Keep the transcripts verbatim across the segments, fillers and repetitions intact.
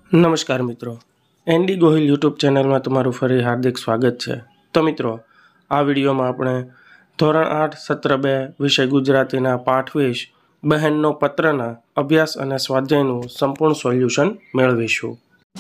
નમસ્કાર મિત્રો, ND Gohil YouTube ચેનલમાં તમારું ફરી હાર્દિક સ્વાગત છે। તો મિત્રો, આ વિડીયોમાં આપણે ધોરણ આઠ સત્ર બે વિષય ગુજરાતીના પાઠ વીસ બહેનનો પત્રના અભ્યાસ અને સ્વાધ્યાયનું સંપૂર્ણ સોલ્યુશન મેળવીશું।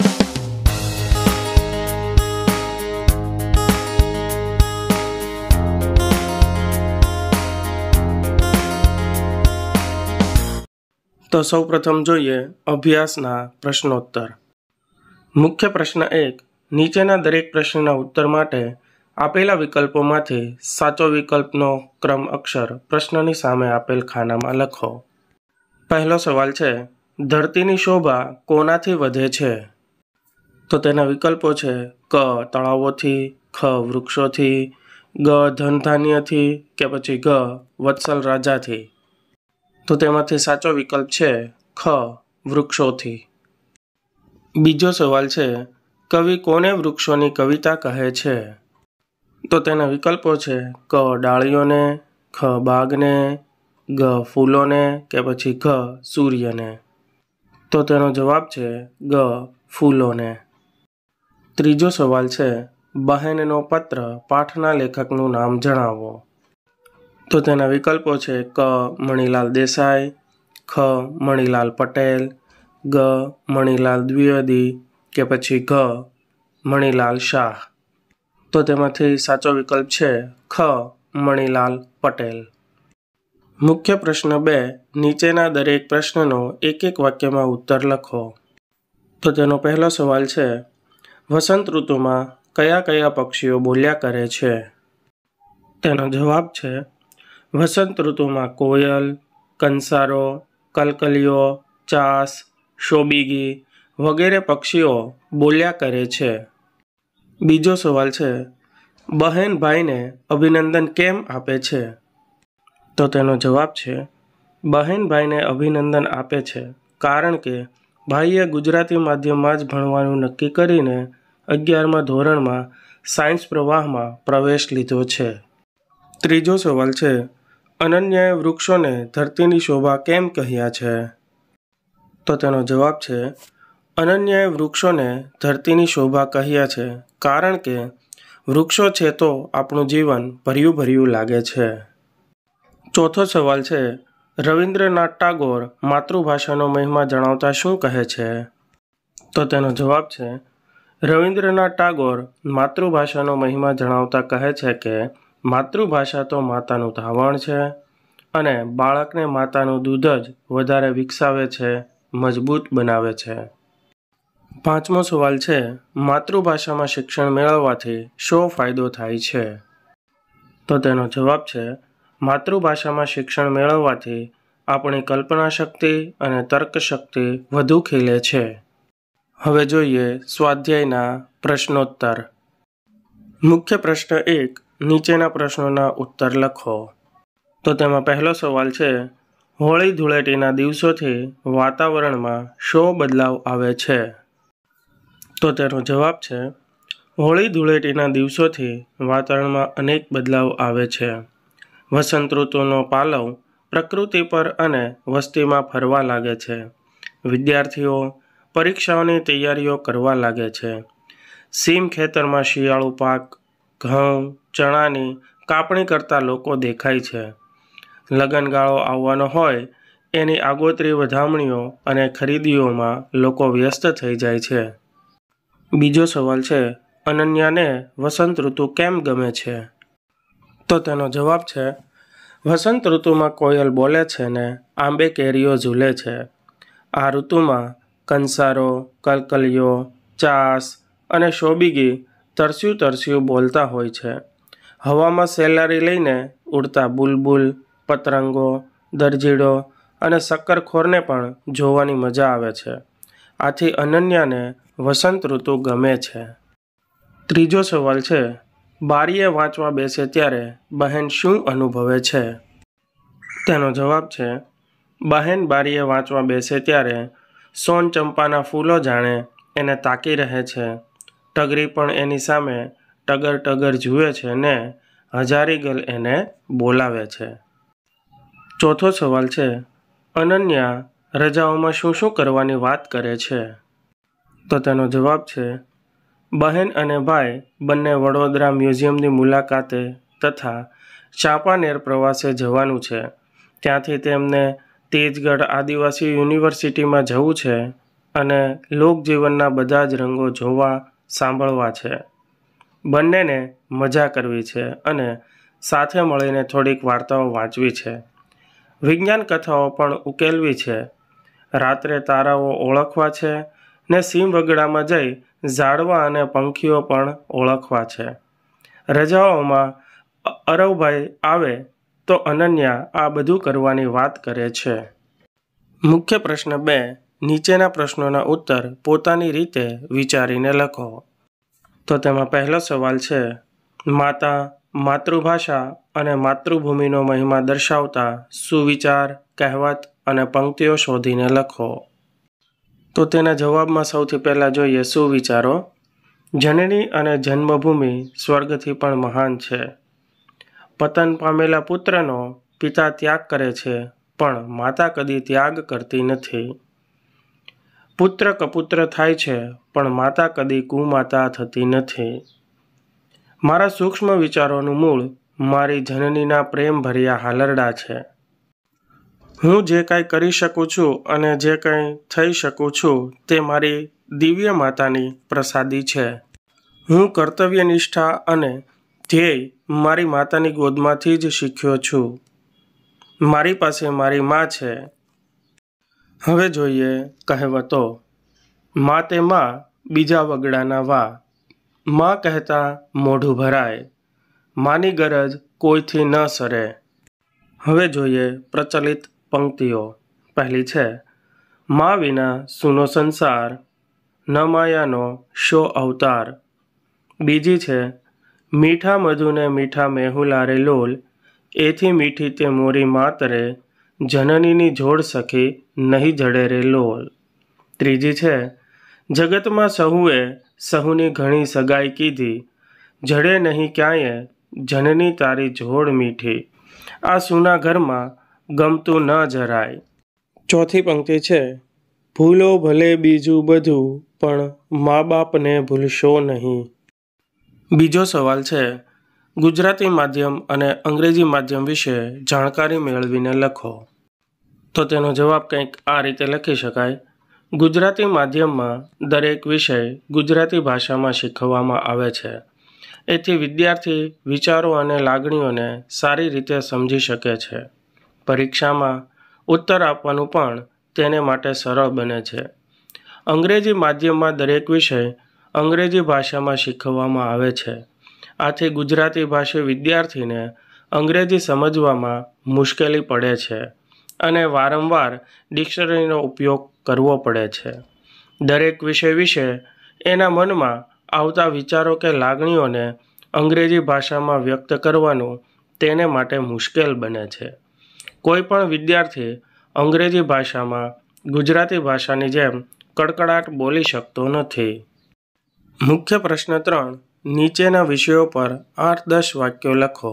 તો સૌપ્રથમ જોઈએ અભ્યાસના પ્રશ્નોત્તર। મુખ્ય પ્રશ્ન એક, નીચેના દરેક પ્રશ્નના ઉત્તર માટે આપેલા વિકલ્પોમાંથી સાચો વિકલ્પનો ક્રમ અક્ષર પ્રશ્નની સામે આપેલ ખાનામાં લખો। પહેલો સવાલ છે, ધરતીની શોભા કોનાથી વધે છે? તો તેના વિકલ્પો છે ક તળાવોથી, ખ વૃક્ષોથી, ગ ધનધાન્યથી કે પછી ઘ વત્સલ રાજાથી। તો તેમાંથી સાચો વિકલ્પ છે ખ વૃક્ષોથી। બીજો સવાલ છે, કવિ કોને વૃક્ષોની કવિતા કહે છે? તો તેના વિકલ્પો છે ક ડાળીઓને, ખ બાગને, ગ ફૂલોને કે પછી ઘ સૂર્યને। તો તેનો જવાબ છે ગ ફૂલોને। ત્રીજો સવાલ છે, બહેનનો પત્ર પાઠના લેખકનું નામ જણાવો। તો તેના વિકલ્પો છે ક મણીલાલ દેસાઈ, ખ મણીલાલ પટેલ, ગ મણીલાલ દ્વિવેદી કે પછી ઘ મણીલાલ શાહ। તો તેમાંથી સાચો વિકલ્પ છે ખ મણીલાલ પટેલ। મુખ્ય પ્રશ્ન બે, નીચેના દરેક પ્રશ્નનો એક એક વાક્યમાં ઉત્તર લખો। તો તેનો પહેલો સવાલ છે, વસંત ઋતુમાં કયા કયા પક્ષીઓ બોલ્યા કરે છે? તેનો જવાબ છે વસંત ઋતુમાં કોયલ, કંસારો, કલકલિયો, ચાસ, શોબીગી વગેરે પક્ષીઓ બોલ્યા કરે છે। બીજો સવાલ છે, બહેન ભાઈને અભિનંદન કેમ આપે છે? તો તેનો જવાબ છે બહેન ભાઈને અભિનંદન આપે છે કારણ કે ભાઈએ ગુજરાતી માધ્યમમાં જ ભણવાનું નક્કી કરીને અગિયારમા ધોરણમાં સાયન્સ પ્રવાહમાં પ્રવેશ લીધો છે। ત્રીજો સવાલ છે, અનન્યાએ વૃક્ષોને ધરતીની શોભા કેમ કહ્યા છે? તો તેનો જવાબ છે અનન્યાએ વૃક્ષોને ધરતીની શોભા કહ્યા છે કારણ કે વૃક્ષો છે તો આપણું જીવન ભર્યું ભર્યું લાગે છે। ચોથો સવાલ છે, રવિન્દ્રનાથ ટાગોર માતૃભાષાનો મહિમા જણાવતા શું કહે છે? તો તેનો જવાબ છે રવિન્દ્રનાથ ટાગોર માતૃભાષાનો મહિમા જણાવતા કહે છે કે માતૃભાષા તો માતાનું ધાવણ છે અને બાળકને માતાનું દૂધ જ વધારે વિકસાવે છે, મજબૂત બનાવે છે। પાંચમો સવાલ છે, માતૃભાષામાં શિક્ષણ મેળવવાથી શો ફાયદો થાય છે? તો તેનો જવાબ છે માતૃભાષામાં શિક્ષણ મેળવવાથી આપણી કલ્પના શક્તિ અને તર્ક શક્તિ વધુ ખીલે છે। હવે જોઈએ સ્વાધ્યાયના પ્રશ્નોત્તર। મુખ્ય પ્રશ્ન એક, નીચેના પ્રશ્નોના ઉત્તર લખો। તો તેમાં પહેલો સવાલ છે, હોળી ધૂળેટીના દિવસોથી વાતાવરણમાં શો બદલાવ આવે છે? તો તેનો જવાબ છે હોળી ધૂળેટીના દિવસોથી વાતાવરણમાં અનેક બદલાવ આવે છે। વસંત ઋતુનો પાલવ પ્રકૃતિ પર અને વસ્તીમાં ફરવા લાગે છે। વિદ્યાર્થીઓ પરીક્ષાઓની તૈયારીઓ કરવા લાગે છે। સીમ ખેતરમાં શિયાળુ પાક ઘઉં ચણાની કાપણી કરતા લોકો દેખાય છે। લગનગાળો આવવાનો હોય એની આગોતરી વધામણીઓ અને ખરીદીઓમાં લોકો વ્યસ્ત થઈ જાય છે। બીજો સવાલ છે, અનન્યાને વસંત ઋતુ કેમ ગમે છે? તો તેનો જવાબ છે વસંત ઋતુમાં કોયલ બોલે છે ને આંબે કેરીઓ ઝૂલે છે। આ ઋતુમાં કંસારો, કલકલિયો, ચાસ અને શોબીગી તરસ્યું તરસ્યું બોલતા હોય છે। હવામાં સેલારી લઈને ઉડતા બુલબુલ, પતંગો, દરજીડો અને શક્કરખોરને પણ જોવાની મજા આવે છે। આથી અનન્યાને વસંત ઋતુ ગમે છે। ત્રીજો સવાલ છે, બારીએ વાંચવા બેસે ત્યારે બહેન શું અનુભવે છે? તેનો જવાબ છે બહેન બારીએ વાંચવા બેસે ત્યારે સોન ચંપાના ફૂલો જાણે એને તાકી રહે છે। ટગરી પણ એની સામે ટગર ટગર જુએ છે ને હજારીગલ એને બોલાવે છે। ચોથો સવાલ છે, અનન્યા રજાઓમાં શું શું કરવાની વાત કરે છે? તો તેનો જવાબ છે બહેન અને ભાઈ બંને વડોદરા મ્યુઝિયમની મુલાકાતે તથા ચાંપાનેર પ્રવાસે જવાનું છે. ત્યાંથી તેમને તેજગઢ આદિવાસી યુનિવર્સિટીમાં જવું છે અને લોકજીવનના બધા જ રંગો જોવા સાંભળવા છે. બંનેને મજા કરવી છે અને સાથે મળીને થોડીક વાર્તાઓ વાંચવી છે. વિજ્ઞાન કથાઓ પણ ઉકેલવી છે. રાત્રે તારાઓ ઓળખવા છે ને સીમવગડામાં જઈ ઝાડવા અને પંખીઓ પણ ઓળખવા છે. રજાઓમાં અરવભાઈ આવે તો અનન્યા આ બધું કરવાની વાત કરે છે. મુખ્ય પ્રશ્ન બે. નીચેના પ્રશ્નોના ઉત્તર પોતાની રીતે વિચારીને લખો. તો તેમાં પહેલો સવાલ છે માતા, માતૃભાષા અને માતૃભૂમિનો મહિમા દર્શાવતા સુવિચાર, કહેવત અને પંક્તિઓ શોધીને લખો. તો તેના જવાબમાં સૌથી પહેલાં જોઈએ સુવિચારો. જનની અને જન્મભૂમિ સ્વર્ગથી પણ મહાન છે. પતન પામેલા પુત્રનો પિતા ત્યાગ કરે છે પણ માતા કદી ત્યાગ કરતી નથી. પુત્ર કપુત્ર થાય છે પણ માતા કદી કુમાતા થતી નથી. મારા સૂક્ષ્મ વિચારોનું મૂળ મારી જનનીના પ્રેમભર્યા હાલરડા છે. હું જે કાંઈ કરી શકું છું અને જે કંઈ થઈ શકું છું તે મારી દિવ્ય માતાની પ્રસાદી છે. હું કર્તવ્યનિષ્ઠા અને ધ્યેય મારી માતાની ગોદમાંથી જ શીખ્યો છું. મારી પાસે મારી મા છે. હવે જોઈએ કહેવતો. મા તે મા, બીજા વગડાના વા. મા કહેતા મોઢું ભરાય. માની ગરજ કોઈથી ન સરે. હવે જોઈએ પ્રચલિત પંક્તિઓ. પહેલી છે મા વિના સૂનો સંસાર, ન માયાનો શો અવતાર. બીજી છે મીઠા મધુને મીઠા મેહુલારે લોલ, એથી મીઠી તે મોરી માત રે, જનનીની જોડ સખી નહીં જડે રે લોલ. ત્રીજી છે જગતમાં સહુએ સહુની ઘણી સગાઈ કીધી, જડે નહીં ક્યાંય જનની તારી જોડ મીઠી, આ સૂના ઘરમાં ગમતું ન જરાય. ચોથી પંક્તિ છે ભૂલો ભલે બીજું બધું પણ મા બાપને ભૂલશો નહીં. બીજો સવાલ છે ગુજરાતી માધ્યમ અને અંગ્રેજી માધ્યમ વિશે જાણકારી મેળવીને લખો. તો તેનો જવાબ કંઈક આ રીતે લખી શકાય. ગુજરાતી માધ્યમમાં દરેક વિષય ગુજરાતી ભાષામાં શીખવવામાં આવે છે. એથી વિદ્યાર્થી વિચારો અને લાગણીઓને સારી રીતે સમજી શકે છે. પરીક્ષામાં ઉત્તર આપવાનું પણ તેને માટે સરળ બને છે. અંગ્રેજી માધ્યમમાં દરેક વિષય અંગ્રેજી ભાષામાં શીખવવામાં આવે છે. આથી ગુજરાતી ભાષી વિદ્યાર્થીને અંગ્રેજી સમજવામાં મુશ્કેલી પડે છે અને વારંવાર ડિક્શનરીનો ઉપયોગ કરવો પડે છે. દરેક વિષય વિશે એના મનમાં આવતા વિચારો કે લાગણીઓને અંગ્રેજી ભાષામાં વ્યક્ત કરવાનું તેને માટે મુશ્કેલ બને છે. કોઈ પણ વિદ્યાર્થી અંગ્રેજી ભાષામાં ગુજરાતી ભાષાની જેમ કડકડાટ બોલી શકતો નથી. મુખ્ય પ્રશ્ન ત્રણ. નીચેના વિષયો પર આઠ દસ વાક્યો લખો.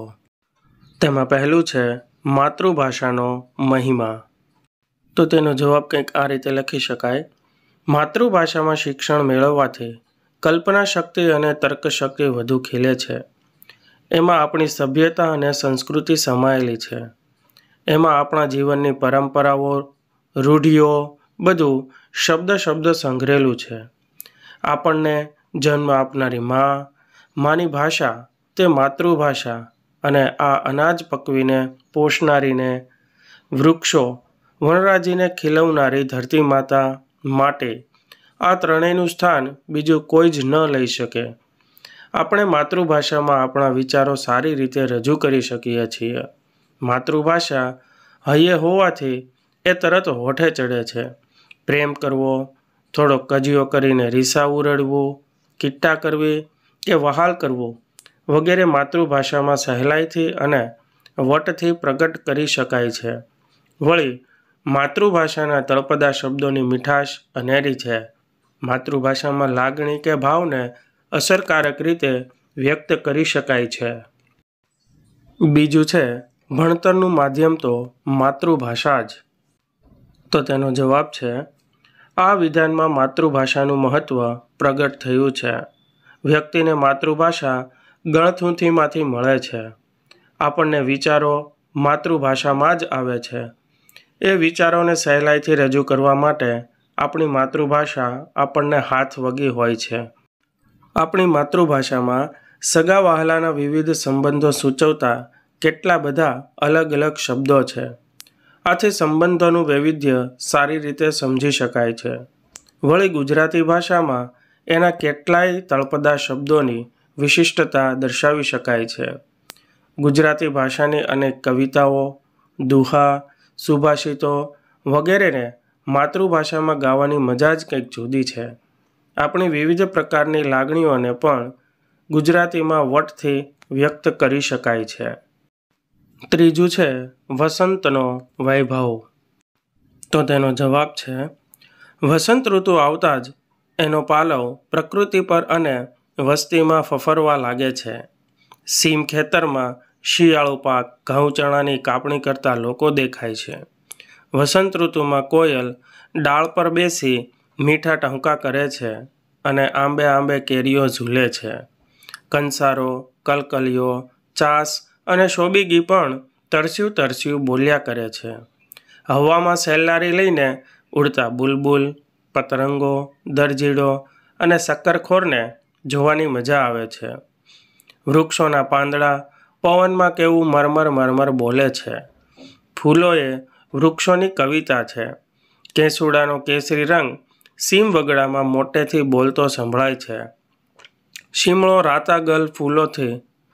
તેમાં પહેલું છે માતૃભાષાનો મહિમા. તો તેનો જવાબ કંઈક આ રીતે લખી શકાય. માતૃભાષામાં શિક્ષણ મેળવવાથી કલ્પના શક્તિ અને તર્કશક્તિ વધુ ખીલે છે. એમાં આપણી સભ્યતા અને સંસ્કૃતિ સમાયેલી છે. એમાં આપણા જીવનની પરંપરાઓ, રૂઢિઓ બધું શબ્દ શબ્દ સંઘરેલું છે. આપણને જન્મ આપનારી મા, માની ભાષા તે માતૃભાષા અને આ અનાજ પકવીને પોષનારીને, વૃક્ષો વનરાજીને ખીલવનારી ધરતી માતા માટે આ ત્રણેયનું સ્થાન બીજું કોઈ જ ન લઈ શકે. આપણે માતૃભાષામાં આપણા વિચારો સારી રીતે રજૂ કરી શકીએ છીએ. માતૃભાષા હૈયે હોવાથી એ તરત હોઠે ચડે છે. પ્રેમ કરવો, થોડો કજિયો કરીને રીસા ઉરડવું, કિટ્ટા કરવી કે વહાલ કરવું વગેરે માતૃભાષામાં સહેલાઈથી અને વટથી પ્રગટ કરી શકાય છે. વળી માતૃભાષાના તળપદા શબ્દોની મીઠાશ અનેરી છે. માતૃભાષામાં લાગણી કે ભાવને અસરકારક રીતે વ્યક્ત કરી શકાય છે. બીજું છે ભણતરનું માધ્યમ તો માતૃભાષા જ. તો તેનો જવાબ છે આ વિધાનમાં માતૃભાષાનું મહત્ત્વ પ્રગટ થયું છે. વ્યક્તિને માતૃભાષા ગળથૂથીમાંથી મળે છે. આપણને વિચારો માતૃભાષામાં જ આવે છે. એ વિચારોને સહેલાઈથી રજૂ કરવા માટે આપણી માતૃભાષા આપણને હાથ વગી હોય છે. આપણી માતૃભાષામાં સગા વહાલાના વિવિધ સંબંધો સૂચવતા કેટલા બધા અલગ અલગ શબ્દો છે. આથી સંબંધોનું વૈવિધ્ય સારી રીતે સમજી શકાય છે. વળી ગુજરાતી ભાષામાં એના કેટલાય તળપદા શબ્દોની વિશિષ્ટતા દર્શાવી શકાય છે. ગુજરાતી ભાષાની અનેક કવિતાઓ, દુહા, સુભાષિતો વગેરેને માતૃભાષામાં ગાવાની મજા જ કંઈક જુદી છે. આપણી વિવિધ પ્રકારની લાગણીઓને પણ ગુજરાતીમાં વટથી વ્યક્ત કરી શકાય છે. ત્રીજું છે વસંતનો વૈભવ. તો તેનો જવાબ છે વસંત ઋતુ આવતા જ એનો પાલવ પ્રકૃતિ પર અને વસ્તીમાં ફફરવા લાગે છે. સીમ ખેતરમાં શિયાળુ પાક ઘઉં ચણાની કાપણી કરતા લોકો દેખાય છે. વસંત ઋતુમાં કોયલ ડાળ પર બેસી મીઠા ટહુકા કરે છે અને આંબે આંબે કેરીઓ ઝૂલે છે. કંસારો, કલકલિયો, ચાસ અને શોબીગી પણ તરસ્યું તરસ્યું બોલ્યા કરે છે. હવામાં સેલ્લારી લઈને ઉડતા બુલબુલ, પતરંગો, દરજીડો અને શક્કરખોરને જોવાની મજા આવે છે. વૃક્ષોના પાંદડા પવનમાં કેવું મરમર મરમર બોલે છે. ફૂલોએ વૃક્ષોની કવિતા છે. કેસુડાનો કેસરી રંગ સીમ વગડામાં મોટેથી બોલતો સંભળાય છે. શીમળો રાતાગલ ફૂલોથી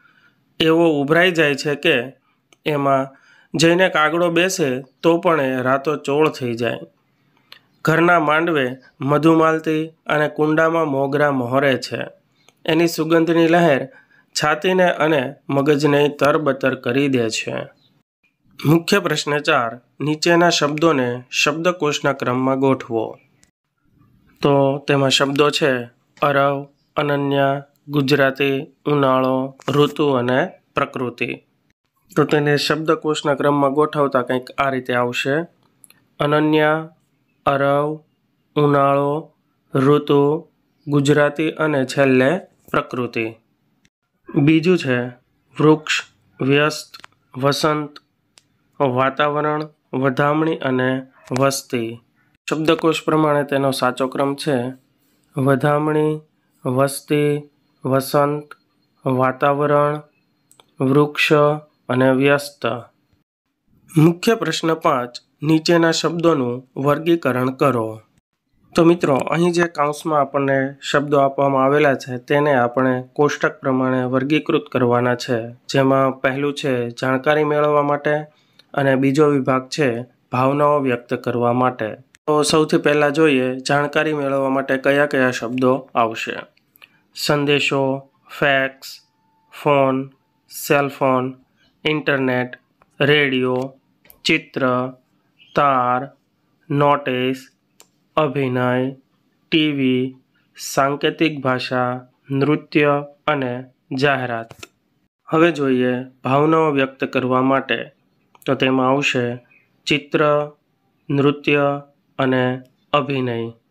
એવો ઉભરાઈ જાય છે કે એમાં જઈને કાગડો બેસે તો પણ એ રાતો ચોળ થઈ જાય. ઘરના માંડવે મધુમાલતી અને કુંડામાં મોગરા મોહરે છે. એની સુગંધની લહેર છાતીને અને મગજને તરબતર કરી દે છે. મુખ્ય પ્રશ્ન ચાર. નીચેના શબ્દોને શબ્દકોશના ક્રમમાં ગોઠવો. તો તેમાં શબ્દો છે અરવ, અનન્યા, ગુજરાતી, ઉનાળો, ઋતુ અને પ્રકૃતિ. તો તેને શબ્દકોશના ક્રમમાં ગોઠવતા કંઈક આ રીતે આવશે: અનન્યા, અરવ, ઉનાળો, ઋતુ, ગુજરાતી અને છેલ્લે પ્રકૃતિ. બીજું છે વૃક્ષ, વ્યસ્ત, વસંત, વાતાવરણ, વધામણી અને વસ્તી. શબ્દકોશ પ્રમાણે તેનો સાચો ક્રમ છે વધામણી, વસ્તી, વસંત, વાતાવરણ, વૃક્ષ અને વ્યસ્ત. મુખ્ય પ્રશ્ન પાંચ. નીચેના શબ્દોનું વર્ગીકરણ કરો. તો મિત્રો, અહીં જે કાઉન્સમાં આપણને શબ્દો આપવામાં આવેલા છે તેને આપણે કોષ્ટક પ્રમાણે વર્ગીકૃત કરવાના છે. જેમાં પહેલું છે જાણકારી મેળવવા માટે અને બીજો વિભાગ છે ભાવનાઓ વ્યક્ત કરવા માટે. તો સૌથી પહેલાં જોઈએ જાણકારી મેળવવા માટે કયા કયા શબ્દો આવશે. સંદેશો, fax, phone, cellphone, internet, radio, ચિત્ર, તાર, નોટિસ, અભિનય, ટીવી, સાંકેતિક ભાષા, નૃત્ય અને જાહેરાત. હવે જોઈએ ભાવનાઓ વ્યક્ત કરવા માટે. તો તેમાં આવશે ચિત્ર, નૃત્ય અને અભિનય.